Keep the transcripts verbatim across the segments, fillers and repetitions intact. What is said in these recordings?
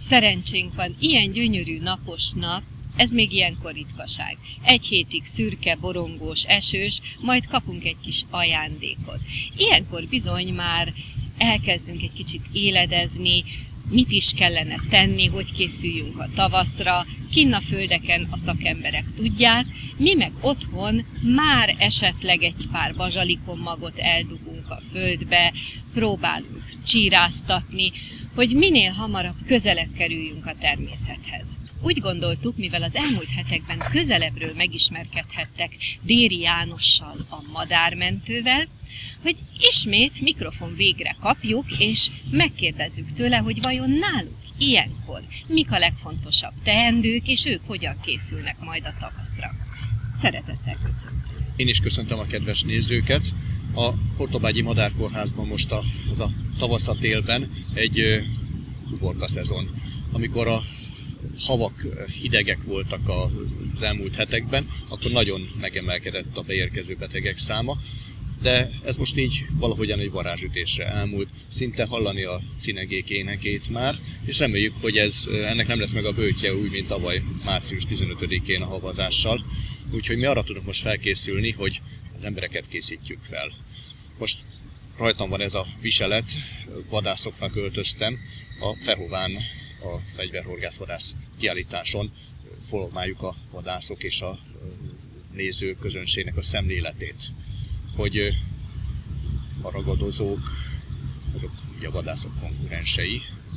Szerencsénk van, ilyen gyönyörű napos nap, ez még ilyenkor ritkaság. Egy hétig szürke, borongós, esős, majd kapunk egy kis ajándékot. Ilyenkor bizony már elkezdünk egy kicsit éledezni, mit is kellene tenni, hogy készüljünk a tavaszra, kinn a földeken a szakemberek tudják, mi meg otthon már esetleg egy pár bazsalikonmagot eldugunk a földbe, próbálunk csíráztatni, hogy minél hamarabb közelebb kerüljünk a természethez. Úgy gondoltuk, mivel az elmúlt hetekben közelebbről megismerkedhettek Déri Jánossal, a madármentővel, hogy ismét mikrofon végre kapjuk, és megkérdezzük tőle, hogy vajon náluk ilyenkor mik a legfontosabb teendők, és ők hogyan készülnek majd a tavaszra. Szeretettel köszöntöm. Én is köszöntöm a kedves nézőket. A Hortobágyi Madárkórházban most a, az a tavaszatélben egy uborka szezon, amikor a havak hidegek voltak az elmúlt hetekben, akkor nagyon megemelkedett a beérkező betegek száma, de ez most így valahogyan egy varázsütésre elmúlt, szinte hallani a cinegék énekét már, és reméljük, hogy ez, ennek nem lesz meg a bőtje úgy, mint tavaly március tizenötödikén a havazással, úgyhogy mi arra tudunk most felkészülni, hogy az embereket készítjük fel. Most rajtam van ez a viselet, vadászoknak öltöztem, a Fehován, a fegyverhorgászvadász kiállításon formáljuk a vadászok és a néző közönségnek a szemléletét, hogy a ragadozók, azok ugye a vadászok konkurensei,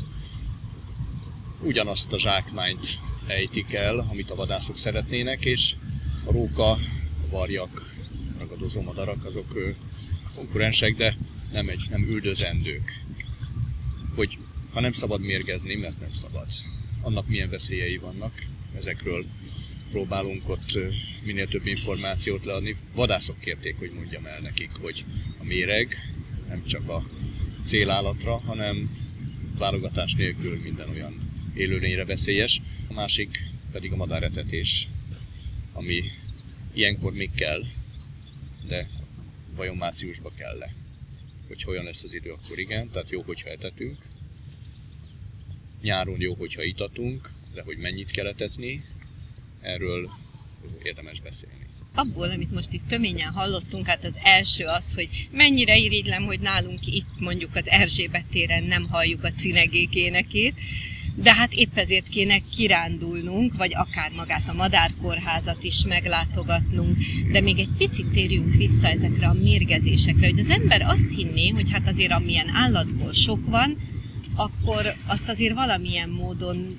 ugyanazt a zsákmányt ejtik el, amit a vadászok szeretnének, és a róka, a varjak, a ragadozó madarak, azok konkurensek, de nem, egy, nem üldözendők. Hogy ha nem szabad mérgezni, mert nem szabad. Annak milyen veszélyei vannak, ezekről próbálunk ott minél több információt leadni. Vadászok kérték, hogy mondjam el nekik, hogy a méreg nem csak a célállatra, hanem válogatás nélkül minden olyan élőlényre veszélyes. A másik pedig a madáretetés, ami ilyenkor még kell, de vajon márciusban kell-e? Hogy olyan lesz az idő, akkor igen, tehát jó, hogyha etetünk. Nyáron jó, hogyha itatunk, de hogy mennyit kell etetni, erről érdemes beszélni. Abból, amit most itt töményen hallottunk, hát az első az, hogy mennyire irigylem, hogy nálunk itt mondjuk az Erzsébet téren nem halljuk a cinegék énekét, de hát épp ezért kéne kirándulnunk, vagy akár magát a madárkórházat is meglátogatnunk, de még egy picit térjünk vissza ezekre a mérgezésekre, hogy az ember azt hinné, hogy hát azért amilyen állatból sok van, akkor azt azért valamilyen módon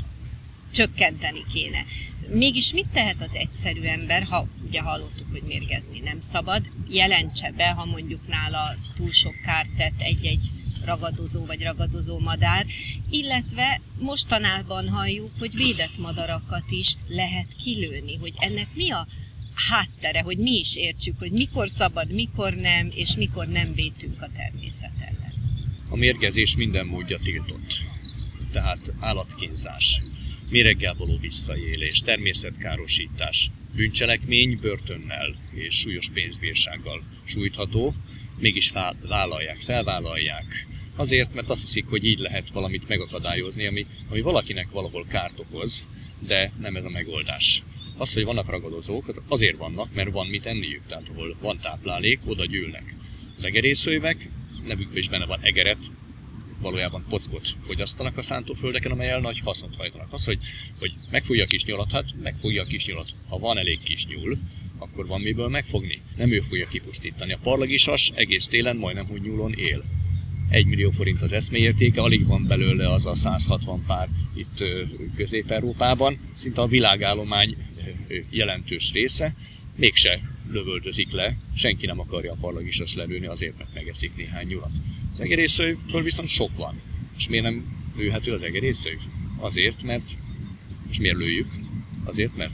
csökkenteni kéne. Mégis mit tehet az egyszerű ember, ha ugye hallottuk, hogy mérgezni nem szabad, jelentse be, ha mondjuk nála túl sok kárt tett egy-egy ragadozó vagy ragadozó madár, illetve mostanában halljuk, hogy védett madarakat is lehet kilőni, hogy ennek mi a háttere, hogy mi is értsük, hogy mikor szabad, mikor nem, és mikor nem vétünk a természet ellen. A mérgezés minden módja tiltott, tehát állatkínzás, méreggel való visszaélés, természetkárosítás, bűncselekmény börtönnel és súlyos pénzbírsággal sújtható, mégis vállalják, felvállalják. Azért, mert azt hiszik, hogy így lehet valamit megakadályozni, ami, ami valakinek valahol kárt okoz, de nem ez a megoldás. Az, hogy vannak ragadozók, azért vannak, mert van mit enniük, tehát ahol van táplálék, oda gyűlnek. Az egerészőjvek, nevükben is benne van egeret, valójában pockot fogyasztanak a szántóföldeken, amelyel nagy hasznot hajtanak. Az, hogy, hogy megfogja a kisnyulat, hát megfogja a kisnyulat. Ha van elég kisnyúl, akkor van miből megfogni. Nem ő fogja kipusztítani. A parlagisas egész télen majdnem hogy nyúlon él. Egy millió forint az eszméértéke, alig van belőle az a száz hatvan pár itt Közép-Európában. Szinte a világállomány jelentős része, mégse lövöldözik le, senki nem akarja a parlagisas lelőni azért, mert megeszik néhány nyulat. Az egerészőjvből viszont sok van. És miért nem lőhető az egerészőjv? Azért, mert... És miért lőjük? Azért, mert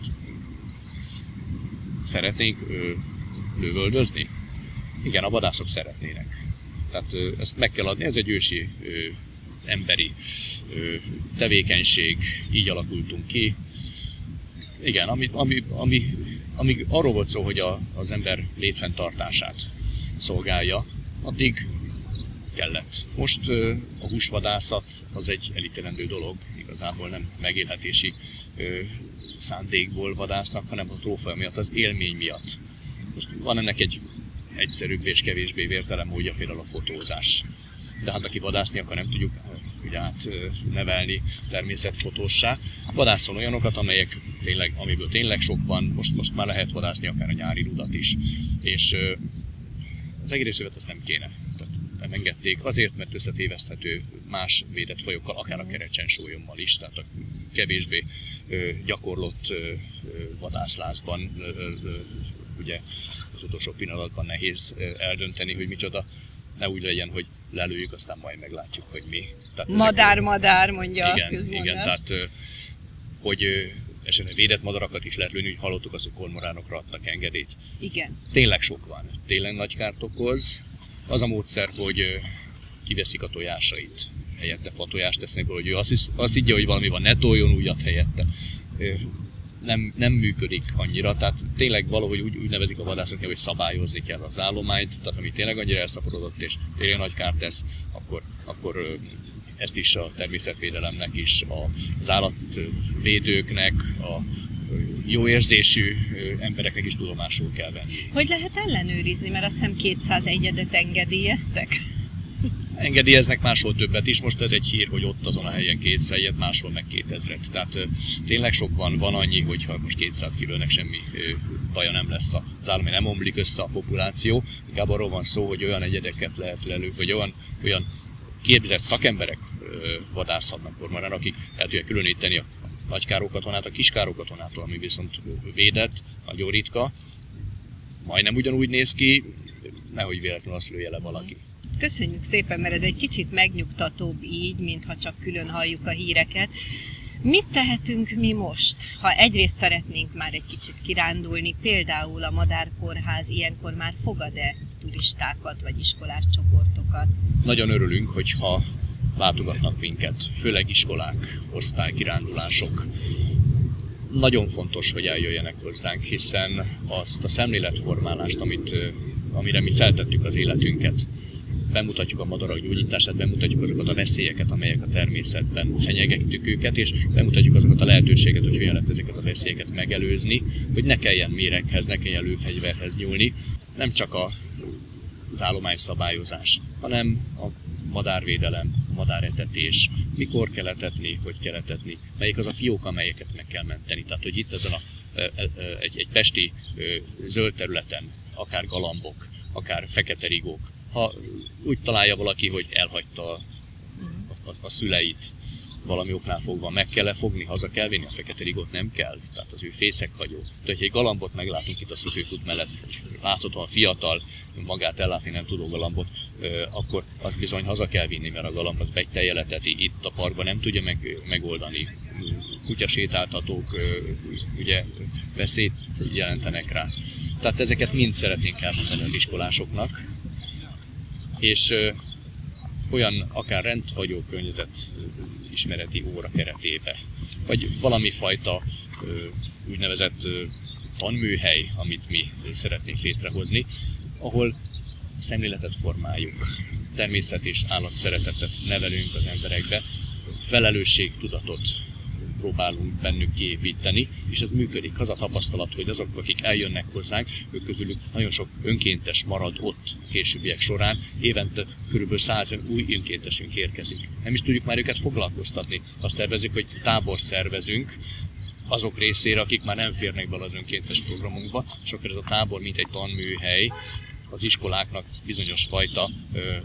szeretnénk ö, lövöldözni? Igen, a vadászok szeretnének. Tehát ö, ezt meg kell adni, ez egy ősi ö, emberi ö, tevékenység, így alakultunk ki. Igen, ami, ami, ami, ami arról volt szó, hogy a, az ember létfenntartását szolgálja, addig kellett. Most a húsvadászat az egy elítélendő dolog, igazából nem megélhetési szándékból vadásznak, hanem a trófea miatt, az élmény miatt. Most van ennek egy egyszerűbb és kevésbé vértelen módja, például a fotózás. De hát aki vadászni akar, nem tudjuk ugye átnevelni természetfotóssá. Vadászol olyanokat, amelyek tényleg, amiből tényleg sok van, most, most már lehet vadászni akár a nyári rudat is. És az egészövet azt nem kéne. Tehát nem engedték azért, mert összetéveszthető más védett fajokkal, akár a kerecsensólyommal is, tehát a kevésbé gyakorlott vadászlázban ugye az utolsó pillanatban nehéz eldönteni, hogy micsoda. Ne úgy legyen, hogy lelőjük, aztán majd meglátjuk, hogy mi. Tehát madár, ezek, madár, mondja igen, a közmondás. Igen, tehát hogy esetleg védett madarakat is lehet lőni, hogy hallottuk azt, hogy kormoránokra adtak engedélyt. Igen. Tényleg sok van, tényleg nagy kárt okoz. Az a módszer, hogy kiveszik a tojásait, helyette fatojást tesznek belőle, hogy ő azt, hisz, azt higgye, hogy valami van, ne toljon újat helyette. Nem, nem működik annyira, tehát tényleg valahogy úgy, úgy nevezik a vadászoknak, hogy szabályozni kell az állományt, tehát ami tényleg annyira elszaporodott és tényleg nagy kárt tesz, akkor, akkor ezt is a természetvédelemnek is, az állatvédőknek, a jó érzésű embereknek is tudomásul kell venni. Hogy lehet ellenőrizni, mert azt hiszem kétszáz egyedet engedélyeztek? Engedélyeznek máshol többet is, most ez egy hír, hogy ott azon a helyen kétszáz egyet, máshol meg kétezret. Tehát tényleg sok van, van annyi, hogyha most kétszáz kilőnek, semmi baja nem lesz az állomány, nem omlik össze a populáció. Inkább arról van szó, hogy olyan egyedeket lehet lelőni, vagy olyan, olyan képzett szakemberek vadászhatnak kormorán, akik el tudják különíteni a nagykárokatonát a kiskárokatonától, ami viszont védett, nagyon ritka, majdnem ugyanúgy néz ki, nehogy véletlenül azt lője le valaki. Köszönjük szépen, mert ez egy kicsit megnyugtatóbb így, mintha csak külön halljuk a híreket. Mit tehetünk mi most, ha egyrészt szeretnénk már egy kicsit kirándulni, például a Madárkórház ilyenkor már fogad-e turistákat vagy iskolás csoportokat? Nagyon örülünk, hogyha látogatnak minket, főleg iskolák, osztálykirándulások. Nagyon fontos, hogy eljöjjenek hozzánk, hiszen azt a szemléletformálást, amit, amire mi feltettük az életünket, bemutatjuk a madarak gyógyítását, bemutatjuk azokat a veszélyeket, amelyek a természetben fenyegetjük őket, és bemutatjuk azokat a lehetőséget, hogy hogyan lehet ezeket a veszélyeket megelőzni, hogy ne kelljen méreghez, ne kelljen lőfegyverhez nyúlni. Nem csak a, az állományszabályozás, hanem a madárvédelem, a madáretetés, mikor kell etetni, hogy kell etetni, melyik az a fiók, amelyeket meg kell menteni. Tehát, hogy itt ezen a, egy, egy pesti zöld területen, akár galambok, akár fekete rigók, ha úgy találja valaki, hogy elhagyta a, a, a szüleit valami oknál fogva, meg kell-e fogni, haza kell vinni, a fekete rigót nem kell, tehát az ő fészekhagyó. De hogyha egy galambot meglátunk itt a szökőkút mellett, láthatóan fiatal, magát ellátni nem tudó galambot, akkor azt bizony haza kell vinni, mert a galamb az begytejeleteti, itt a parkban nem tudja meg, megoldani. Kutyasétáltatók ugye veszélyt jelentenek rá. Tehát ezeket mind szeretnénk elmondani az iskolásoknak. És ö, olyan akár rendhagyó környezet ismereti óra keretébe, vagy valami fajta ö, úgynevezett ö, tanműhely, amit mi szeretnénk létrehozni, ahol szemléletet formáljuk, természet és állat szeretetet nevelünk az emberekbe, felelősségtudatot próbálunk bennük kiépíteni, és ez működik. Az a tapasztalat, hogy azok, akik eljönnek hozzánk, ők közülük nagyon sok önkéntes marad ott későbbiek során, évente körülbelül száz új önkéntesünk érkezik. Nem is tudjuk már őket foglalkoztatni. Azt tervezzük, hogy tábort szervezünk azok részére, akik már nem férnek bele az önkéntes programunkba, és akkor ez a tábor mint egy tanműhely, az iskoláknak bizonyos fajta ö, ö,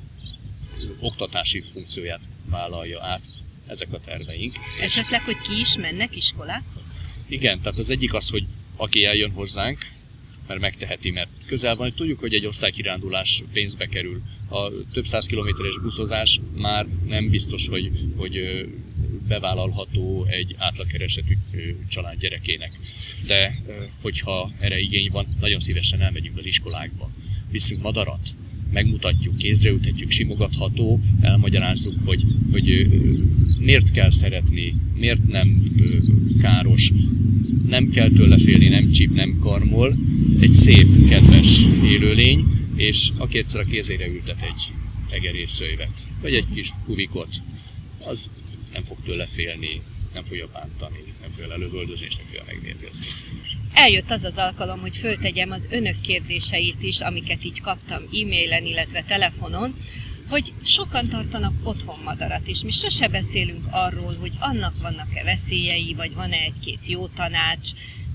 oktatási funkcióját vállalja át. Ezek a terveink. Esetleg, hogy ki is mennek iskolákhoz? Igen, tehát az egyik az, hogy aki eljön hozzánk, mert megteheti, mert közel van, tudjuk, hogy egy osztálykirándulás pénzbe kerül. A több száz kilométeres buszozás már nem biztos, hogy, hogy bevállalható egy átlagkeresetű család gyerekének. De hogyha erre igény van, nagyon szívesen elmegyünk az iskolákba. Viszünk madarat, megmutatjuk, kézreültetjük, simogatható, elmagyarázzuk, hogy, hogy miért kell szeretni, miért nem káros, nem kell tőle félni, nem csíp, nem karmol, egy szép, kedves élőlény, és aki egyszer a kézére ültet egy egerészőjvet, vagy egy kis kuvikot, az nem fog tőle félni, nem fogja bántani, nem fogja lelövöldözni, és nem fogja megmérgezni. Eljött az az alkalom, hogy föltegyem az önök kérdéseit is, amiket így kaptam e-mailen, illetve telefonon, hogy sokan tartanak otthon madarat, és mi sose beszélünk arról, hogy annak vannak-e veszélyei, vagy van-e egy-két jó tanács,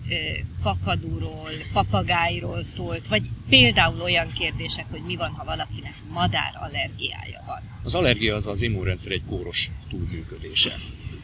kakadúról, papagájról szólt, vagy például olyan kérdések, hogy mi van, ha valakinek madárallergiája van. Az allergia az az immunrendszer egy kóros túlműködése.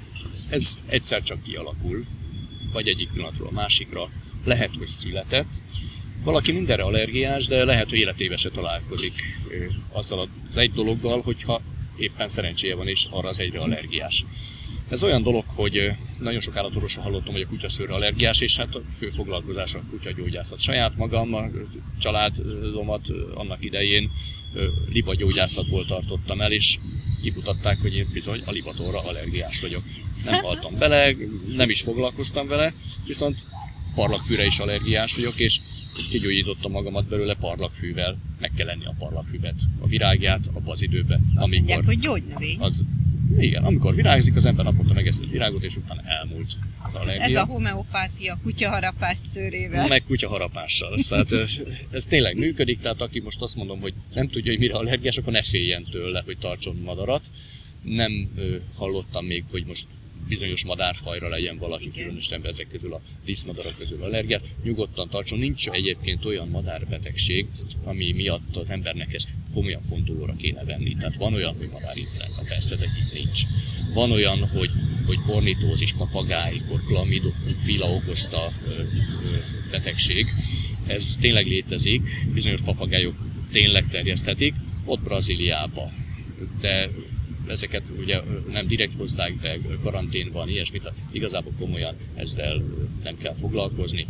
Ez egyszer csak kialakul, vagy egyik pillanatról a másikra, lehet, hogy született. Valaki mindenre allergiás, de lehet, hogy életébe se találkozik azzal az egy dologgal, hogyha éppen szerencséje van, és arra az egyre allergiás. Ez olyan dolog, hogy nagyon sok állatorvosról hallottam, hogy a kutyaszőrre allergiás, és hát a fő foglalkozás a kutyagyógyászat. Saját magam, a családomat annak idején libagyógyászatból tartottam el, és kimutatták, hogy én bizony a libatorra allergiás vagyok. Nem haltam bele, nem is foglalkoztam vele, viszont parlagfűre is allergiás vagyok, és kigyógyítottam magamat belőle parlagfűvel. Meg kell lenni a parlagfűvet, a virágját abban az időben. Azt amikor mondják, hogy gyógynövény. Az, igen, amikor virágzik, az ember naponta megeszi a virágot, és utána elmúlt az allergia. Ez a homeopátia kutyaharapás szőrével. Meg kutyaharapással. Tehát ez tényleg működik, tehát aki most azt mondom, hogy nem tudja, hogy mire allergiás, akkor ne féljen tőle, hogy tartson madarat. Nem ö, hallottam még, hogy most bizonyos madárfajra legyen valaki, igen, különösen ezek közül a díszmadarak közül allergiát. Nyugodtan tartson, nincs egyébként olyan madárbetegség, ami miatt az embernek ezt komolyan fontolóra kéne venni. Tehát van olyan, hogy madárinfluenza, persze, de itt nincs. Van olyan, hogy, hogy ornitózis, papagájkor, klamidofila okozta ö, ö, betegség. Ez tényleg létezik, bizonyos papagájok tényleg terjeszthetik, ott Brazíliába. De ezeket ugye nem direkt hozzák be, karanténban, ilyesmit, igazából komolyan ezzel nem kell foglalkozni.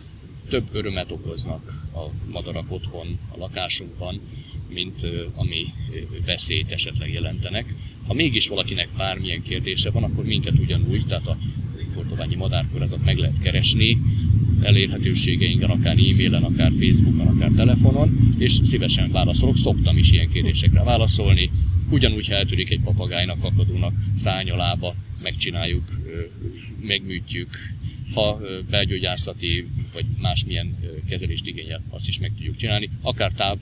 Több örömet okoznak a madarak otthon, a lakásunkban, mint ami veszélyt esetleg jelentenek. Ha mégis valakinek bármilyen kérdése van, akkor minket ugyanúgy, tehát a Portobányi Madárkórházat meg lehet keresni, elérhetőségeinken, akár e-mailen, akár Facebookon, akár telefonon, és szívesen válaszolok, szoktam is ilyen kérdésekre válaszolni. Ugyanúgy, ha eltörik egy papagájnak, kakadónak szárnyalába, megcsináljuk, megműtjük. Ha belgyógyászati vagy másmilyen kezelést igényel, azt is meg tudjuk csinálni. Akár táv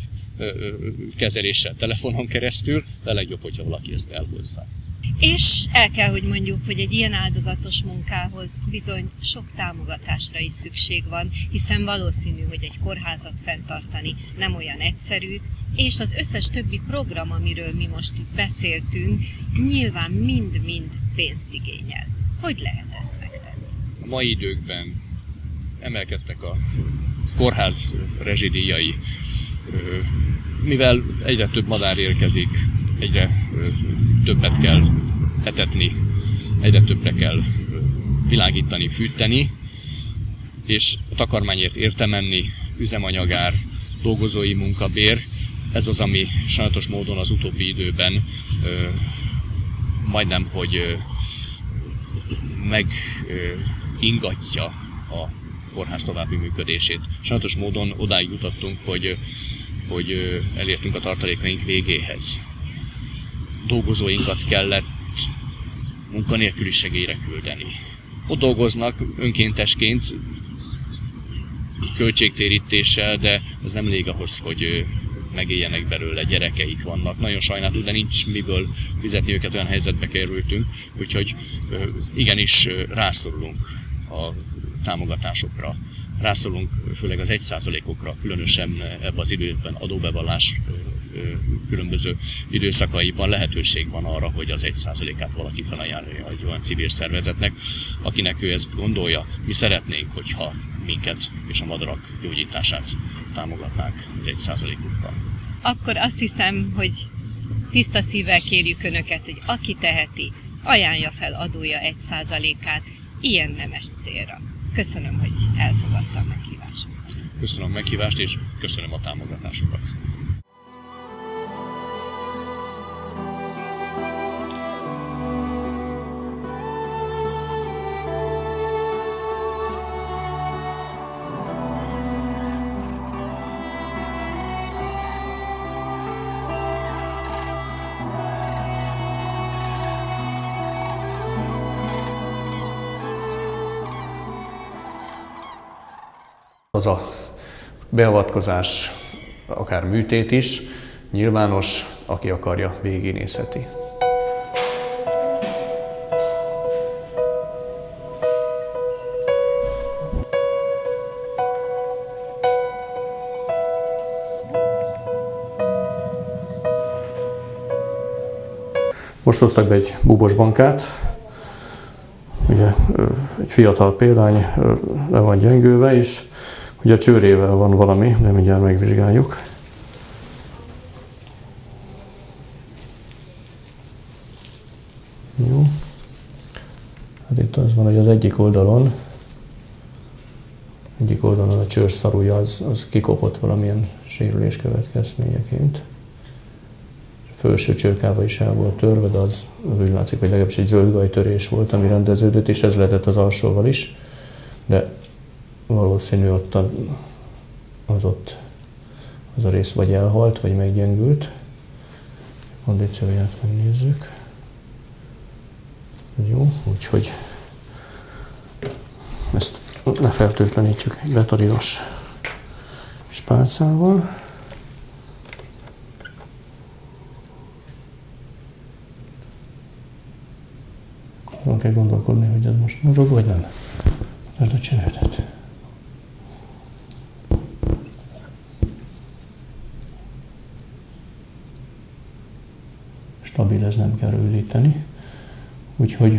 kezeléssel, telefonon keresztül, de legjobb, hogyha valaki ezt elhozza. És el kell, hogy mondjuk, hogy egy ilyen áldozatos munkához bizony sok támogatásra is szükség van, hiszen valószínű, hogy egy kórházat fenntartani nem olyan egyszerű, és az összes többi program, amiről mi most itt beszéltünk, nyilván mind-mind pénzt igényel. Hogy lehet ezt megtenni? A mai időkben emelkedtek a kórház rezsidíjai, mivel egyre több madár érkezik, egyre többet kell etetni, egyre többre kell világítani, fűteni, és a takarmányért érte menni, üzemanyagár, dolgozói munkabér, ez az, ami sajnálatos módon az utóbbi időben ö, majdnem, hogy ö, megingatja a kórház további működését. Sajnálatos módon odáig jutottunk, hogy, hogy elértünk a tartalékaink végéhez. Dolgozóinkat kellett munkanélküli segélyre küldeni. Ott dolgoznak önkéntesként, költségtérítéssel, de ez nem elég ahhoz, hogy megéljenek belőle, gyerekeik vannak. Nagyon sajnálatos, de nincs miből fizetni őket, olyan helyzetbe kerültünk, úgyhogy igenis rászorulunk a támogatásokra. Rászorulunk főleg az egy százalékokra, különösen ebben az időben adóbevallás különböző időszakaiban lehetőség van arra, hogy az egy százalékát valaki felajánlja egy olyan civil szervezetnek, akinek ő ezt gondolja. Mi szeretnénk, hogyha minket és a madarak gyógyítását támogatnák az egy százalékukkal. Akkor azt hiszem, hogy tiszta szívvel kérjük Önöket, hogy aki teheti, ajánlja fel adója egy százalékát ilyen nemes célra. Köszönöm, hogy elfogadta a meghívásunkat. Köszönöm a meghívást, és köszönöm a támogatásokat. Az a beavatkozás, akár műtét is, nyilvános, aki akarja, végignézheti. Most hoztak be egy búbos bankát, ugye egy fiatal példány le van gyengülve, és ugye a csőrével van valami, de mindjárt megvizsgáljuk. Jó. Hát itt az van, hogy az egyik oldalon, egyik oldalon a csőrszarúja az, az kikopott valamilyen sérülés következményeként. Felső csőrkába is el volt törve, de az úgy látszik, hogy legalábbis egy zöldgajtörés volt, ami rendeződött, és ez lehetett az alsóval is, de valószínű ott a, az ott az a rész vagy elhalt, vagy meggyengült. A kondícióját megnézzük. Jó, úgyhogy ezt lefertőtlenítjük egy betadinos spálcával. Azon kell gondolkodni, hogy ez most mozog, vagy nem. Ez a csőredet. Stabil, ez nem kell rögzíteni. Úgyhogy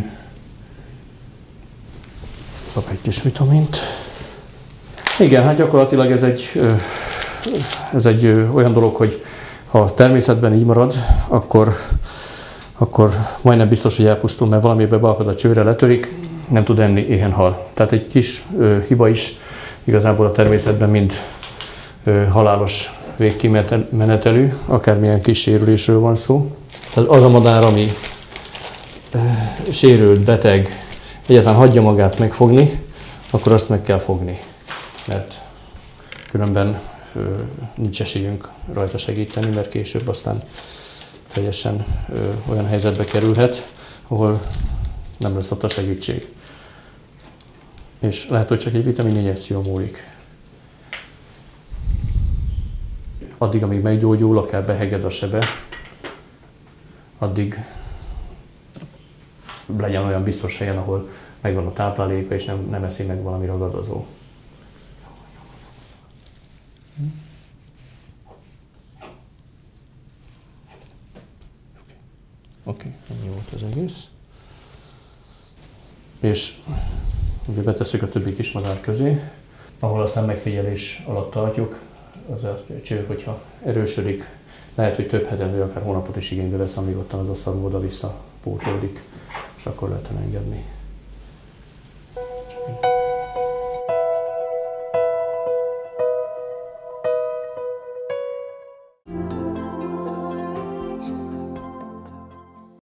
kap egy kis vitamint. Igen, hát gyakorlatilag ez egy, ez egy olyan dolog, hogy ha a természetben így marad, akkor akkor majdnem biztos, hogy elpusztul, mert valamibe beakad a csőre, letörik, nem tud enni, éhen hal. Tehát egy kis ö, hiba is igazából a természetben mind ö, halálos végkimenetelű, akármilyen kis sérülésről van szó. Tehát az a madár, ami ö, sérült, beteg, egyáltalán hagyja magát megfogni, akkor azt meg kell fogni, mert különben ö, nincs esélyünk rajta segíteni, mert később aztán teljesen ö, olyan helyzetbe kerülhet, ahol nem lesz ott a segítség. És lehet, hogy csak egy vitamin injekció múlik. Addig, amíg meggyógyul, akár beheged a sebe, addig legyen olyan biztos helyen, ahol megvan a tápláléka, és nem, nem eszi meg valami ragadozó. Oké, okay, jó volt az egész. És ugye betesszük a többi kismadár közé, ahol aztán megfigyelés alatt tartjuk. Az a csőr, hogyha erősödik, lehet, hogy több hetet, vagy akár hónapot is igénybe vesz, amíg ottan az a szarú oda-vissza pótlódik, és akkor lehet elengedni.